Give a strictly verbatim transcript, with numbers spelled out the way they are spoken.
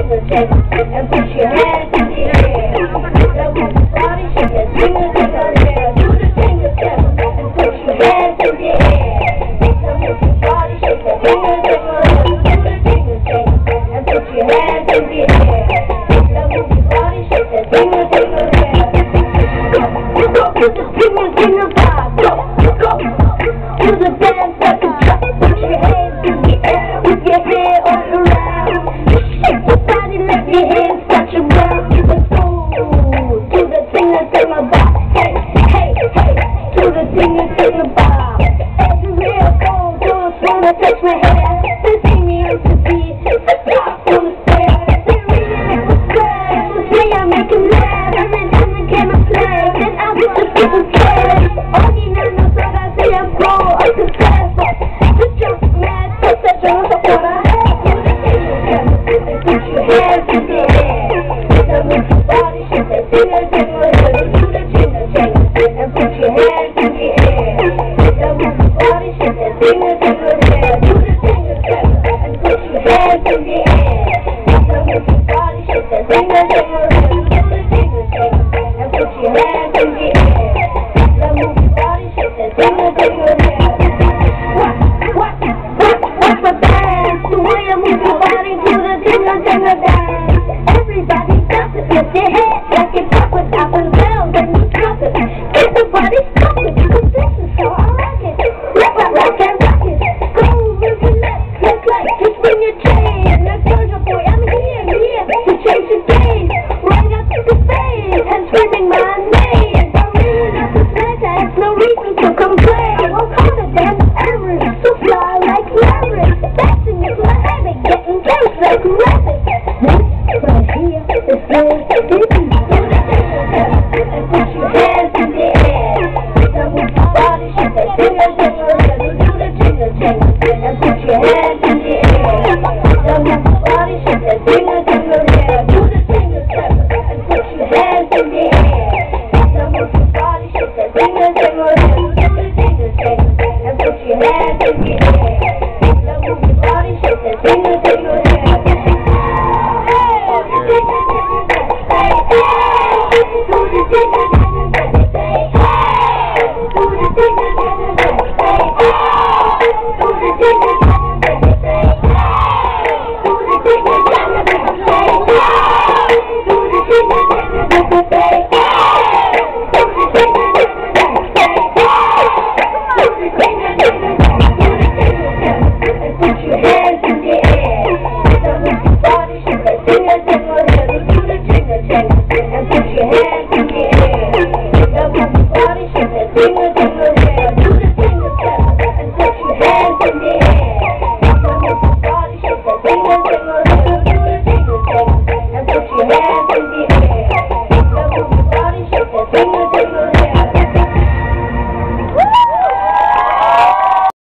jingle jangle, and put your hands in the air. Now move your body, shake that jingle jangle hair. Do the jingle jangle, and put your hands in the air. Now move your body, shake that jingle jangle hair. Do the jingle jangle, and put your hands in the air. Now move your body, shake that jingle jangle hair. You go to the jingle jingle vibe, go, go to the dance like a drop. Put your hands in the air with your hair all around. Shake your body, let your hands touch the ground. To the fool, to the jingle jingle vibe. Hey, hey, hey, to the jingle jingle vibe. As you real cold, don't wanna touch my hair. They see me on the beat, the top on the stair. They really make me sweat, so say I make them laugh. And then in the game I play, and I wish the people care. Only now no thought I say I'm pro, I'm successful. The jump mad, put that jump up on my head. Do the jingle jangle, and put your hands in the air. Now move your body, shake that jingle jangle hair. Do the jingle jangle, and put your hands in the air. Now move your body, shake that jingle jangle hair. Do the jingle jangle, and put your hands in the air. Now move your body, shake that jingle jangle hair. Do the jingle jangle, and put your hands in the air. Now move your body, shake that jingle jangle hair. What, what, what, what's my dance? The way I move your body to the jingle jangle dance. Everybody does it, lift your head like it's up with up and down, then you drop it. Get the body stopping, cause this is how I like it. Rock, rock, rock, and rock it. Go, move your left, left, right, just swing your chain. Now, Georgia boy, I'm here, here to change the game. Right up to the stage and screaming my name. Don't really have to say that, it's no reason to complain. I work harder than average, so fly like Larry. Dancing is my habit, getting close like rabbit. This right here is very easy. And put your hands in the air. Now move your body, shake that jingle jangle hair. Do the jingle jangle, and put your hands in the air. Now move your body, shake that jingle jangle hair. Do the jingle jangle, and put your hands in the air. Now move your body, shake that jingle jangle hair. Do the jingle jangle, and put your hands in the air. Now move your body, shake that jingle jangle hair. Put your hands in the air. Now move your body, shake that jingle